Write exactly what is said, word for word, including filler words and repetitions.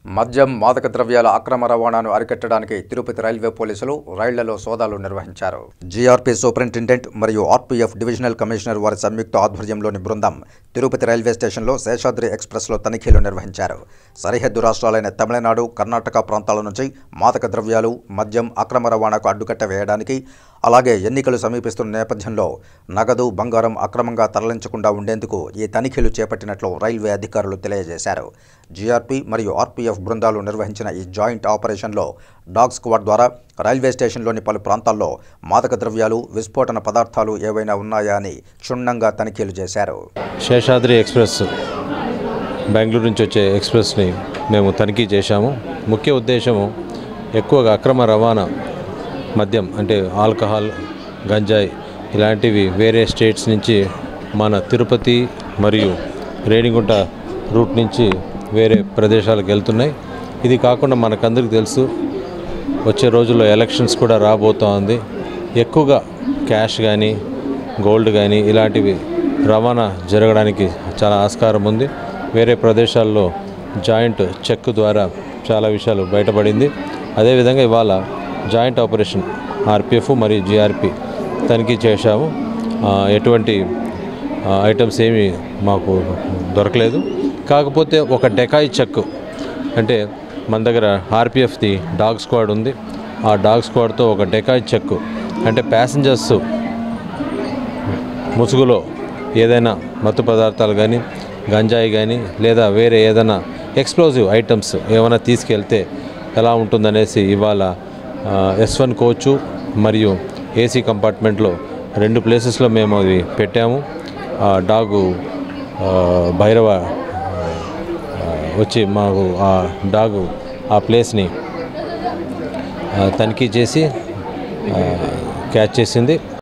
మద్యం మాదక ద్రవ్యాల అక్రమ రవాణాను అరికట్టడానికి తిరుపతి రైల్వే పోలీసులు రైళ్లలో సోదాలు నిర్వహించారు. జీఆర్పీ సూపరింటెండెంట్ మరియు ఆర్పీఎఫ్ డివిజనల్ కమిషనర్ వారి సంయుక్త ఆధ్వర్యంలోని బృందం తిరుపతి రైల్వే స్టేషన్లో శేషాద్రి ఎక్స్ప్రెస్లో తనిఖీలు నిర్వహించారు. సరిహద్దు రాష్ట్రాలైన తమిళనాడు, కర్ణాటక ప్రాంతాల నుంచి మాదక ద్రవ్యాలు, మద్యం అక్రమ రవాణాకు అడ్డుకట్ట వేయడానికి, అలాగే ఎన్నికలు సమీపిస్తున్న నేపథ్యంలో నగదు, బంగారం అక్రమంగా తరలించకుండా ఉండేందుకు ఈ తనిఖీలు చేపట్టినట్లు రైల్వే అధికారులు తెలియజేశారు. జీఆర్పీ మరియు ఆర్పీఎఫ్ బృందాలు నిర్వహించిన ఈ జాయింట్ ఆపరేషన్లో డాగ్ స్క్వాడ్ ద్వారా రైల్వే స్టేషన్లోని పలు ప్రాంతాల్లో మాదక ద్రవ్యాలు, విస్ఫోటన పదార్థాలు ఏవైనా ఉన్నాయా అని క్షుణ్ణంగా తనిఖీలు చేశారు. శేషాద్రి ఎక్స్ప్రెస్ బెంగళూరు నుంచి వచ్చే ఎక్స్ప్రెస్ని మేము తనిఖీ చేశాము. ముఖ్య ఉద్దేశము ఎక్కువగా అక్రమ రవాణా మద్యం అంటే ఆల్కహాల్, గంజాయి ఇలాంటివి వేరే స్టేట్స్ నుంచి మన తిరుపతి మరియు రేణిగుంట రూట్ నుంచి వేరే ప్రదేశాలకు వెళ్తున్నాయి. ఇది కాకుండా మనకందరికీ తెలుసు, వచ్చే రోజుల్లో ఎలక్షన్స్ కూడా రాబోతూ ఉంది. ఎక్కువగా క్యాష్ కానీ గోల్డ్ కానీ ఇలాంటివి రవాణా జరగడానికి చాలా ఆస్కారం ఉంది. వేరే ప్రదేశాల్లో జాయింట్ చెక్ ద్వారా చాలా విషయాలు బయటపడింది. అదేవిధంగా ఇవాళ జాయింట్ ఆపరేషన్ ఆర్పీఎఫ్ మరియు జీఆర్పీ తనిఖీ చేశాము. ఎటువంటి ఐటమ్స్ ఏమీ మాకు దొరకలేదు. కాకపోతే ఒక డెకాయ్ చెక్ అంటే మన దగ్గర ఆర్పీఎఫ్ది డాగ్ స్క్వాడ్ ఉంది. ఆ డాగ్ స్క్వాడ్తో ఒక డెకాయ్ చెక్ అంటే ప్యాసింజర్స్ ముసుగులో ఏదైనా మత్తు పదార్థాలు కానీ, గంజాయి కానీ లేదా వేరే ఏదైనా ఎక్స్ప్లోజివ్ ఐటమ్స్ ఏమైనా తీసుకెళ్తే ఎలా ఉంటుందనేసి ఇవాళ ఎస్ వన్ కోచు మరియు ఏసీ కంపార్ట్మెంట్లో రెండు ప్లేసెస్లో మేము అవి పెట్టాము. డాగు భైరవ వచ్చి మాకు ఆ డాగు ఆ ప్లేస్ని తనిఖీ చేసి క్యాచ్ చేసింది.